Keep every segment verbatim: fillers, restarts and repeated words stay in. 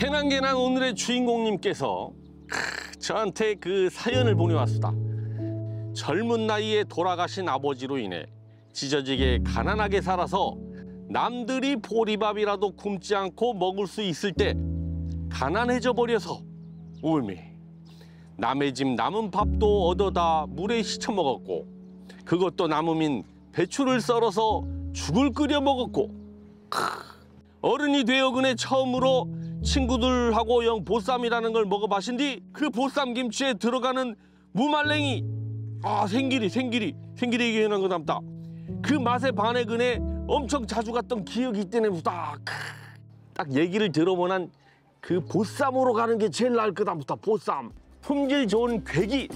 개난개난 오늘의 주인공님께서 크, 저한테 그 사연을 보내왔수다. 젊은 나이에 돌아가신 아버지로 인해 찢어지게 가난하게 살아서 남들이 보리밥이라도 굶지 않고 먹을 수 있을 때 가난해져 버려서 울미 남의 집 남은 밥도 얻어다 물에 씻어 먹었고 그것도 남으면 배추를 썰어서 죽을 끓여 먹었고 크, 어른이 되어그네 처음으로 친구들하고 영 보쌈이라는 걸 먹어봐신 뒤 그 보쌈 김치에 들어가는 무말랭이 아 생기리 생기리 생기리 얘기하는 거 담다 그 맛에 반해 그네 엄청 자주 갔던 기억이 있다네 딱, 딱 얘기를 들어보난 그 보쌈으로 가는 게 제일 나을 거다 보쌈 품질 좋은 괴기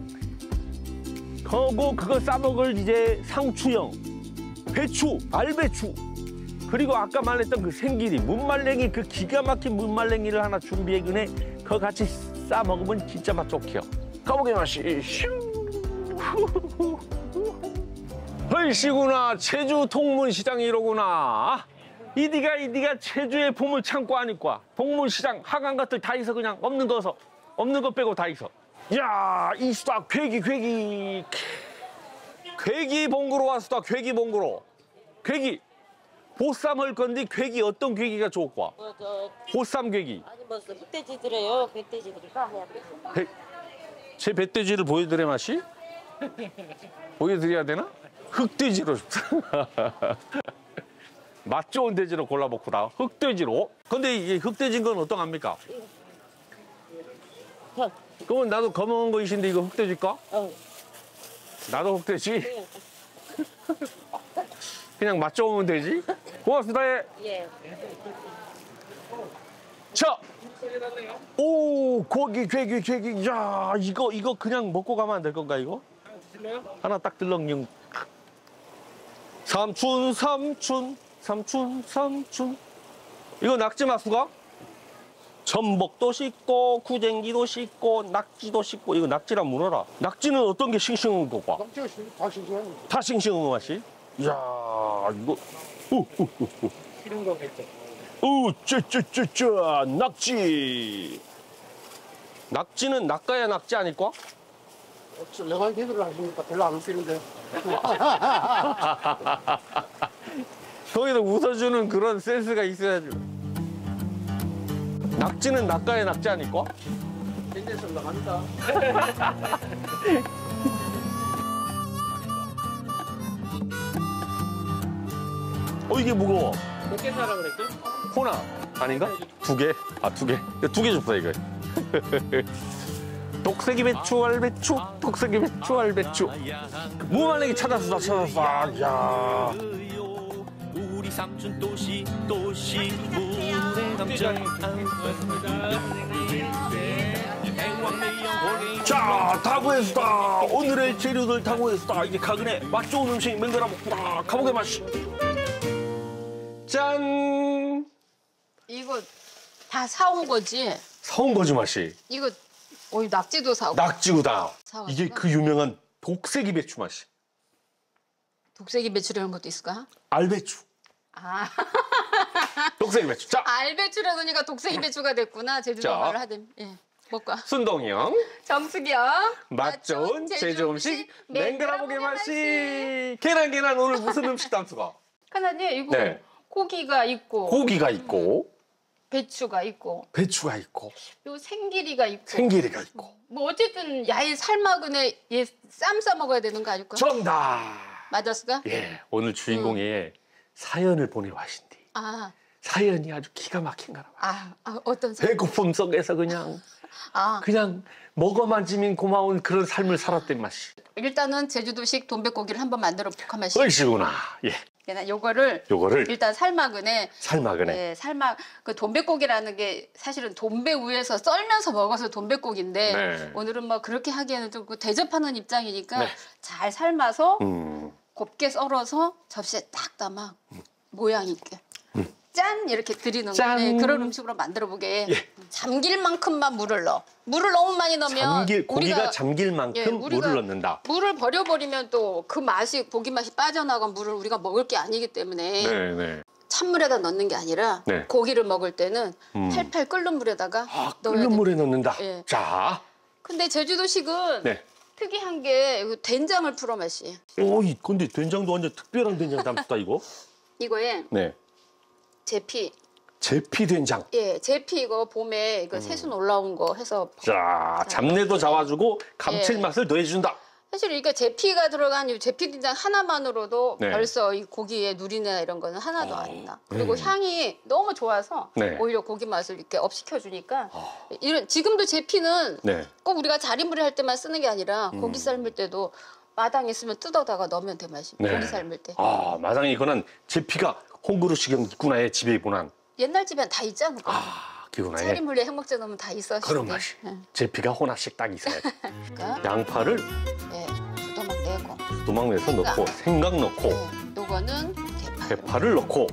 하고 그거 싸먹을 이제 상추형 배추 알배추 그리고 아까 말했던 그 생기리 문말랭이 그 기가 막힌 문말랭이를 하나 준비해 그네 그거 같이 싸 먹으면 진짜 맛 좋게요 가보게 맛이 헐시구나 제주 동문시장이 이러구나 이디가 이디가 제주의 보물 창고 아니까 동문시장 하강 것들 다 있어 그냥 없는 거서 없는 거 빼고 다 있어 야 이수다 괴기 괴기 괴기 봉구로 왔수다 괴기 봉구로 괴기 보쌈 할 건데 괴기 어떤 괴기가 좋을까? 어, 저... 보쌈 괴기 아니 뭐 흑돼지들이에요 뱃돼지들이가 배... 제 뱃돼지를 보여드려 맛이? 보여드려야 되나? 흑돼지로 맛 좋은 돼지로 골라먹구나 흑돼지로 근데 이게 흑돼지인 건 어떤 겁니까? 형. 그러면 나도 검은 거이신데 이거 흑돼지일까? 어. 나도 흑돼지? 그냥 맛 좋으면 되지? 고맙습니다. 예. 자, 오 고기 괴기 괴기 야 이거 이거 그냥 먹고 가면 안 될 건가 이거? 하나 딱 들렁영. 삼촌 삼촌 삼촌 삼촌 이거 낙지 마수가? 전복도 씻고 구쟁이도 씻고 낙지도 씻고 이거 낙지랑 문어라. 낙지는 어떤 게 싱싱한 거가? 낙지가 다 싱싱한 다 싱싱한 맛이? 이야 이거 오오오오 이런 거겠죠. 오 쩌쩌쩌쩌 낙지 낙지는 낚아야 낙지 아닐까? 내가 제대로 하시니까 별로 안 웃기는데. 거기도 웃어주는 그런 센스가 있어야지. 낙지는 낚아야 낙지 아닐까? 현대에서 나간다. 어 이게 무거워. 몇 개 사라 그랬죠? 호나 아닌가? 두 개? 아 두 개? 두 개 줬다 이거. 독세기 배추 알배추 독세기 배추 알배추 무말랭이 찾았어 찾았어. 아, 야. 우리 삼촌 또시 또시 물에 감자 자, 다구에서다. 오늘의 재료들 다구에서다. 이게 가근에 맛 좋은 음식 만들어 먹구나. 가보게 맛이. 짠. 이거 다 사온 거지? 사온 거지 맛이. 이거 어, 낙지도 사고. 낙지구다. 사왔구나. 이게 그 유명한 독세기 배추 맛이. 독세기 배추라는 것도 있을까? 알배추. 아. 독세기 배추. 자. 알배추라 그러니까 독세기 배추가 됐구나. 제주도 자. 말을 하든. 예. 먹과. 순동이 형. 정숙이 형. 맛 좋은 제주 음식 맹그라보게 맛이. 계란 계란 오늘 무슨 음식 담수가? 하나님 이거 네. 고기가 있고. 고기가 있고. 배추가 있고. 배추가 있고. 요 생기리가 있고. 생기리가 있고. 뭐 어쨌든 야이 삶아그네 얘 쌈 싸 먹어야 되는 거 아닐까? 정답. 맞았을까? 예, 오늘 주인공이 음. 사연을 보내와신디. 아. 사연이 아주 기가 막힌 거라. 아, 아 어떤 사연? 배고픔 속에서 그냥 아. 그냥 먹어만 지면 고마운 그런 삶을 살았던 맛이. 일단은 제주도식 돈백고기를 한번 만들어 볼까 마시. 얼씨구나. 예. 그냥 요거를 요거를 일단 삶아그네. 삶아그네. 네, 삶아 그 돈백고기라는 게 사실은 돈배 위에서 썰면서 먹어서 돈백고기인데 네. 오늘은 뭐 그렇게 하기에는 좀 대접하는 입장이니까 네. 잘 삶아서 음. 곱게 썰어서 접시에 딱 담아 음. 모양 있게. 음. 짠 이렇게 드리는 짠. 네, 그런 음식으로 만들어 보게. 예. 잠길 만큼만 물을 넣어. 물을 너무 많이 넣으면 잠길, 고기가 우리가, 잠길 만큼 예, 물을 넣는다. 물을 버려버리면 또 그 맛이 고기 맛이 빠져나간 물을 우리가 먹을 게 아니기 때문에 네, 네. 찬물에다 넣는 게 아니라 네. 고기를 먹을 때는 음. 팔팔 끓는 물에다가 아, 넣어야 끓는 돼. 물에 넣는다. 예. 자, 근데 제주도식은 네. 특이한 게 이거 된장을 풀어 마시. 오이 근데 된장도 완전 특별한 된장 담았다 이거. 이거에 네. 제피. 제피 된장. 예, 제피 이거 봄에 음. 이거 새순 올라온 거 해서 자, 잡내도 잡아주고 예. 감칠맛을 더해준다. 사실 이게 제피가 들어간 이 제피 된장 하나만으로도 네. 벌써 이 고기의 누리나 이런 거는 하나도 안 나. 그리고 음. 향이 너무 좋아서 네. 오히려 고기 맛을 이렇게 업시켜 주니까 이런 지금도 제피는 네. 꼭 우리가 자린물에 할 때만 쓰는 게 아니라 음. 고기 삶을 때도 마당에 있으면 뜯어다가 넣으면 돼 맛이. 네. 고기 삶을 때. 아, 마당에 이거는 제피가 홍그릇이경 있구나, 예, 집에 보난. 옛날 집엔 다 있지 않을까? 아, 그구나, 예. 차린물에 행복제 넣으면 다 있어. 그런 맛이. 제피가 하나씩 딱 있어요. 그러니까 양파를 예, 두도막 내고. 도막 내서 생강. 넣고, 생강 넣고, 예, 요거는 대파. 대파를 넣고.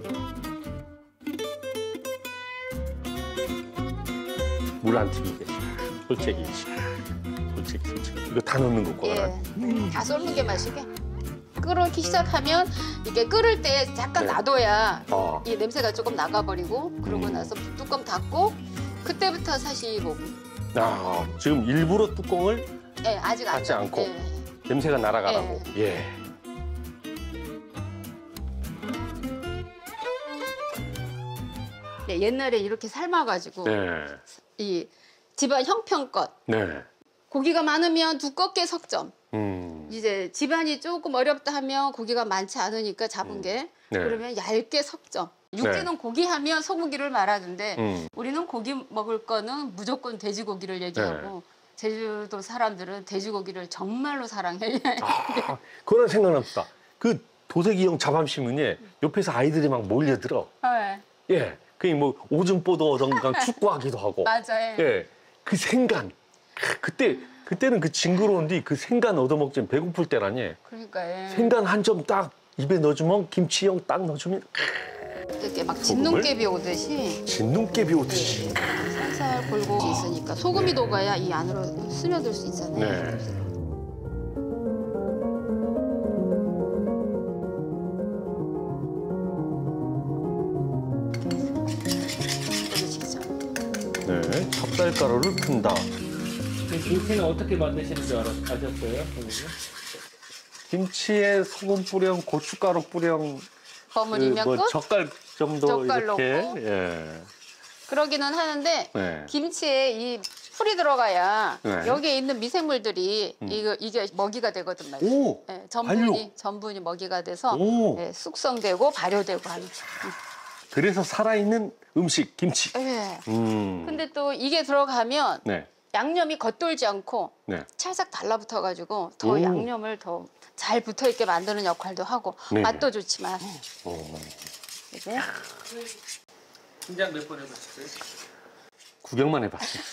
물 안 튀기게. 솔직히. 솔직히, 솔직히. 이거 다 넣는 거구나. 예, 다 썰는 게 맛이게. 끓기 시작하면 이게 끓을 때 잠깐 네. 놔둬야 아, 이 냄새가 조금 나가버리고 그러고 음. 나서 뚜껑 닫고 그때부터 사시고 아, 지금 일부러 뚜껑을 예, 아직 안 닫지 닫- 않고. 예. 냄새가 날아가라고. 예. 네, 옛날에 이렇게 삶아가지고 네. 이 집안 형편껏 네. 고기가 많으면 두껍게 석점. 음. 이제 집안이 조금 어렵다 하면 고기가 많지 않으니까 잡은 게 네. 그러면 얇게 석점. 육지는 고기 하면 소고기를 말하는데 음. 우리는 고기 먹을 거는 무조건 돼지고기를 얘기하고 제주도 사람들은 돼지고기를 정말로 사랑해. 아, 그런 생각납니다. 그 도색이형 자밤시문에 옆에서 아이들이 막 몰려들어. 네, 예. 그게 뭐 오줌보도 얻어가 축구하기도 하고. 맞아요. 예. 그 생간. 그때 그때는 그 징그러운데 그 생간 얻어먹지 배고플 때라니. 그러니까 예. 생간 한 점 딱 입에 넣어주면 김치형 딱 넣어주면 이렇게 막 소금을? 진눈깨비 오듯이 진눈깨비 오듯이. 살살 골고 있으니까 소금이 녹아야 이 안으로 스며들 수 있잖아요. 네. 이거 직접. 네. 찹쌀가루를 푼다. 김치는 어떻게 만드시는 줄 알았, 아셨어요? 선생님? 김치에 소금 뿌령, 고춧가루 뿌령, 버무리면 그 뭐 끝? 젓갈 정도 젓갈 이렇게. 넣고. 예. 그러기는 하는데 네. 김치에 이 풀이 들어가야 네. 여기에 있는 미생물들이 음. 이거 이게 먹이가 되거든 말이에요. 오. 예, 전분이 발효. 전분이 먹이가 돼서 오. 예, 숙성되고 발효되고 하는. 그래서 살아있는 음식 김치. 예. 음. 근데 또 이게 들어가면 네. 양념이 겉돌지 않고 네. 찰싹 달라붙어 가지고 더 오. 양념을 더 잘 붙어 있게 만드는 역할도 하고 네네. 맛도 좋지만 오. 이제 김장 몇 번 해보셨어요? 구경만 해봤어요.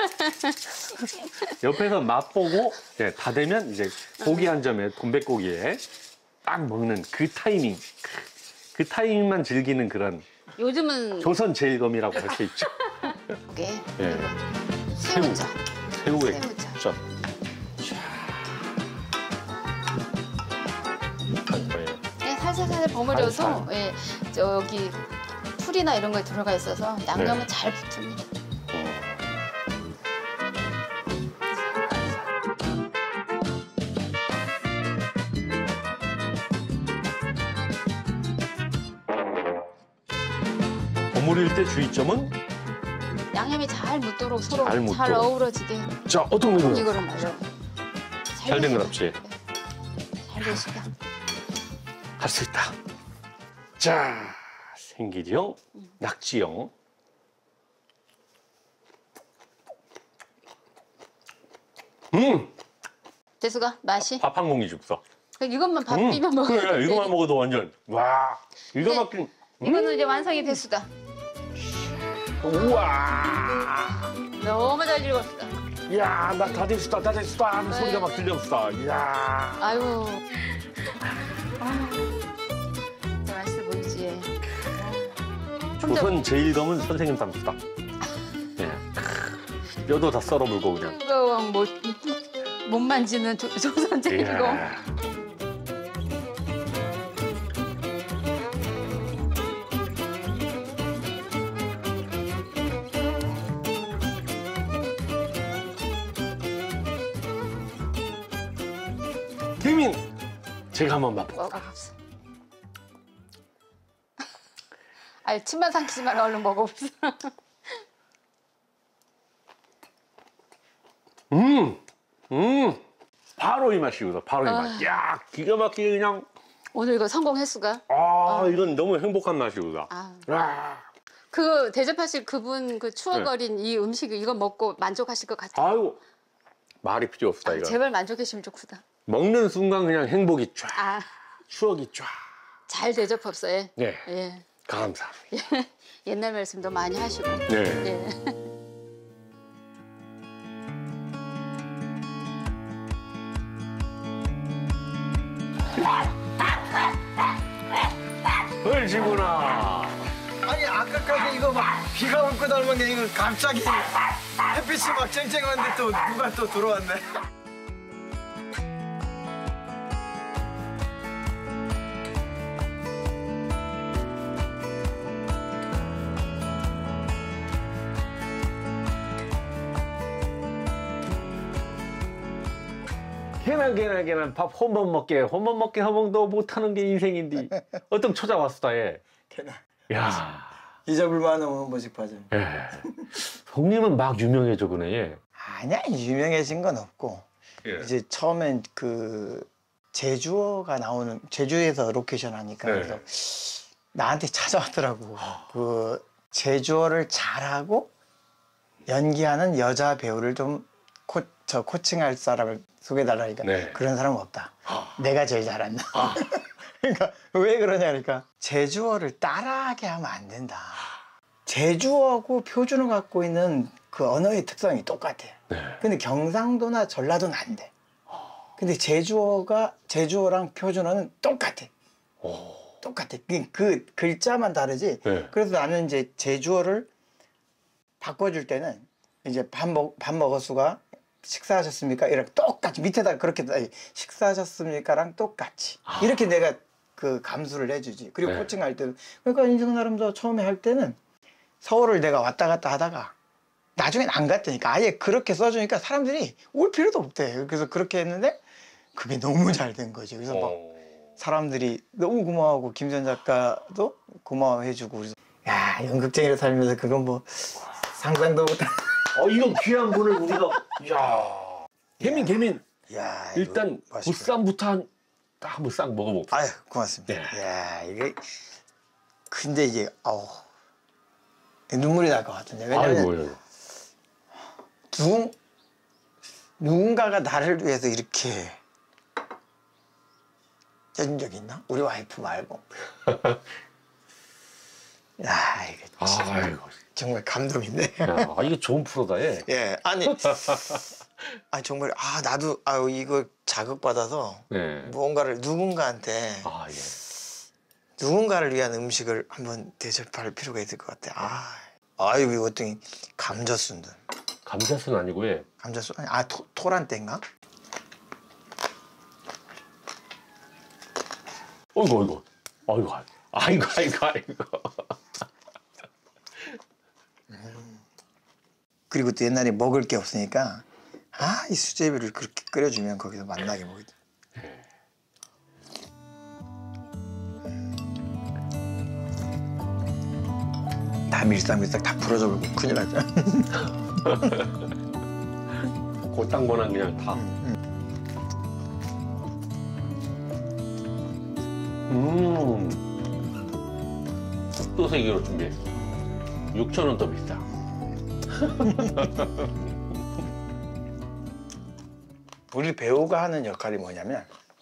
옆에서 맛보고 네, 다 되면 이제 고기 한 점에 돈백고기에 딱 먹는 그 타이밍. 그 타이밍만 즐기는 그런 요즘은 조선 제일검이라고 할 수 있죠. 이게 예. 새우젓. 새우의 새우젓. 젓. 할 거예요. 예, 살살살 버무려도 살살. 예, 저기 풀이나 이런 거에 들어가 있어서 양념은 네. 잘 붙습니다. 버무릴 때 주의점은 양념이 잘 묻도록 서로 잘 잘, 묻도록. 어우러지게 자 어떤 거는 이거를 말려. 잘 된 건 없지. 잘 되시게. 할 수 있다. 자 생기령, 낙지형. 음, 대수가 맛이 밥 한 공기 줍서. 이것만 밥 음, 비벼 먹으면 그래, 이거만 되니. 먹어도 완전 와. 이거 막힌. 이거는 이제 완성이 대수다. 우와. 너무 잘 익었어. 이야, 나 다 됐다, 다 됐다 하는 네. 소리가 막 들렸어. 이야. 아유. 아, 진짜 맛있어 보이지. 조선 제일검은 선생님 닮았다. 예. 뼈도 다 썰어 물고 그냥. 뜨거운 못, 못 만지는 조- 조선 제일고. 이야. 혜민 제가 한번 맛볼게요. 먹어봅시다. 아니 침만 삼키지만 얼른 먹어봅시다. 음, 음, 바로 이 맛이거든. 바로 이 맛. 야, 기가 막히게 그냥. 오늘 이거 성공 횟수가? 아, 이건 너무 행복한 맛이거든. 아. 아, 그 대접하실 그분 그 추억어린 네. 이 음식 이거 먹고 만족하실 것 같아요. 아유, 말이 필요 없다 아, 이거. 제발 만족하시면 좋구나. 먹는 순간 그냥 행복이 쫙, 아, 추억이 쫙. 잘 대접합소요. 네, 예. 감사합니다. 옛날 말씀도 많이 하시고. 네. 예. 얼지구나. 아니 아까까지 이거 막 비가 올 거다 닮은 이거 갑자기 햇빛이 막 쨍쨍한데 또 누가 또 들어왔네. 개나 개나 개나 밥 혼밥 먹게 혼밥 먹게 하면도 못하는 게 인생인데 어떤 초자왔수다 얘. 걔나 야, 잊어볼 만한 원본식 파전. 예. 형님은 막 유명해져 그네 얘. 아니야 유명해진 건 없고 예. 이제 처음엔 그 제주어가 나오는 제주에서 로케이션 하니까 네. 그래서 나한테 찾아왔더라고. 그 제주어를 잘하고 연기하는 여자 배우를 좀 코, 저 코칭할 사람을 소개해달라니까 네. 그런 사람은 없다. 내가 제일 잘한다. 그러니까 왜 그러냐 그러니까 제주어를 따라하게 하면 안 된다. 제주어하고 표준어 갖고 있는 그 언어의 특성이 똑같아. 네. 근데 경상도나 전라도는 안 돼. 근데 제주어가 제주어랑 표준어는 똑같아. 오. 똑같아. 그, 그 글자만 다르지. 네. 그래서 나는 이제 제주어를 바꿔줄 때는 이제 밥 먹, 밥 먹었수가 식사하셨습니까? 이렇게 똑같이 밑에다 그렇게 식사하셨습니까랑 똑같이 이렇게 내가 그 감수를 해주지. 그리고 네. 코칭할 때도 그러니까 인생나름도 처음에 할 때는 서울을 내가 왔다 갔다 하다가 나중엔 안 갔다니까 아예 그렇게 써주니까 사람들이 올 필요도 없대. 그래서 그렇게 했는데 그게 너무 잘 된 거지. 그래서 막 어. 사람들이 너무 고마워하고 김선 작가도 고마워해주고 그래서 야 연극쟁이로 살면서 그건 뭐 상상도 못한. 어, 이건 귀한 분을 우리가. 야, 개민 개민. 야 일단 이거 맛있구나. 보쌈부터 한, 딱 한번 싹 먹어볼게요. 아유 고맙습니다. 네. 야 이게 근데 이게 아우 눈물이 날 것 같은데 왜냐면 아이고. 누군 누군가가 나를 위해서 이렇게 해준 적이 있나? 우리 와이프 말고. 야 이게 진짜 아이고. 정말 감동인데. 야, 아, 이게 좋은 프로다 얘. 예 아니 아 정말 아 나도 아 이거 자극 받아서 네. 무언가를 누군가한테 아 예. 누군가를 위한 음식을 한번 대접할 필요가 있을 것 같아. 아 아이고 이거 어떤 감자순들. 감자순 아니고 얘. 감자순 아니 아 토, 토란대인가? 어이구 어이구. 어이구. 아이고 아이고 아이고. 그리고 또 옛날에 먹을 게 없으니까 아 이 수제비를 그렇게 끓여주면 거기서 맛나게 먹지. 다 밀싹밀싹 다 부러져 버리고 큰일 났잖아. 고땅고난 그냥 다. 음. 흑도색으로 준비했어. 육천 원 더 비싸. 우리 배우가 하는 역할이 뭐냐면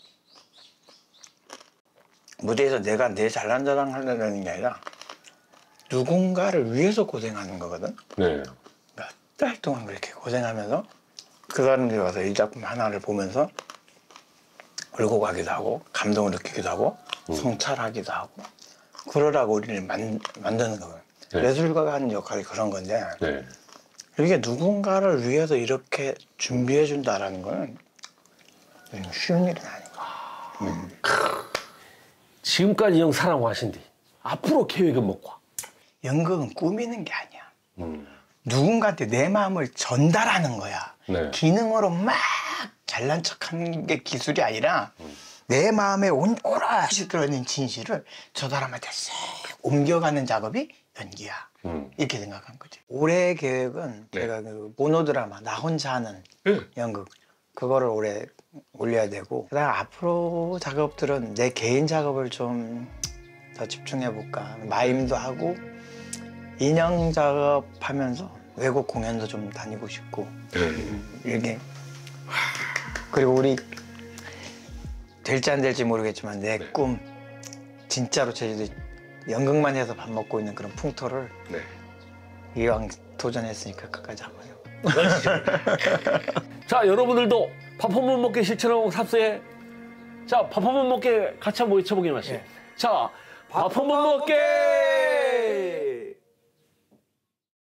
무대에서 내가 내 잘난 자랑 하려는 게 아니라 누군가를 위해서 고생하는 거거든. 네. 몇 달 동안 그렇게 고생하면서 그 사람들이 와서 이 작품 하나를 보면서 울고 가기도 하고 감동을 느끼기도 하고 음. 성찰하기도 하고 그러라고 우리를 만, 만드는 거거든. 네. 예술가가 하는 역할이 그런 건데 네. 이게 누군가를 위해서 이렇게 준비해 준다라는 건 쉬운 일은 아니고. 지금까지 형 사랑하신디 앞으로 계획은 먹고 와. 연극은 꾸미는 게 아니야. 음. 누군가한테 내 마음을 전달하는 거야. 네. 기능으로 막 잘난 척하는 게 기술이 아니라 내 마음에 온 오롯이 들어있는 진실을 저 사람한테 싹 옮겨가는 작업이 연기야. 음. 이렇게 생각한 거지. 올해 계획은 네. 제가 그 모노드라마 나 혼자 하는 네. 연극 그거를 올해 올려야 되고, 그다음 앞으로 작업들은 내 개인 작업을 좀 더 집중해 볼까. 마임도 하고 인형 작업하면서 외국 공연도 좀 다니고 싶고 음, 이렇게. 그리고 우리 될지 안 될지 모르겠지만 내 꿈 진짜로 제주도 연극만 해서 밥 먹고 있는 그런 풍토를 네. 이왕 도전했으니까 끝까지 한번 해요. 자, 여러분들도 밥 한 번 먹게 실천하고 삽수해. 자, 밥 한 번 먹게 같이 한번 외쳐보기만 하시죠. 네. 자, 밥 한 번 먹게!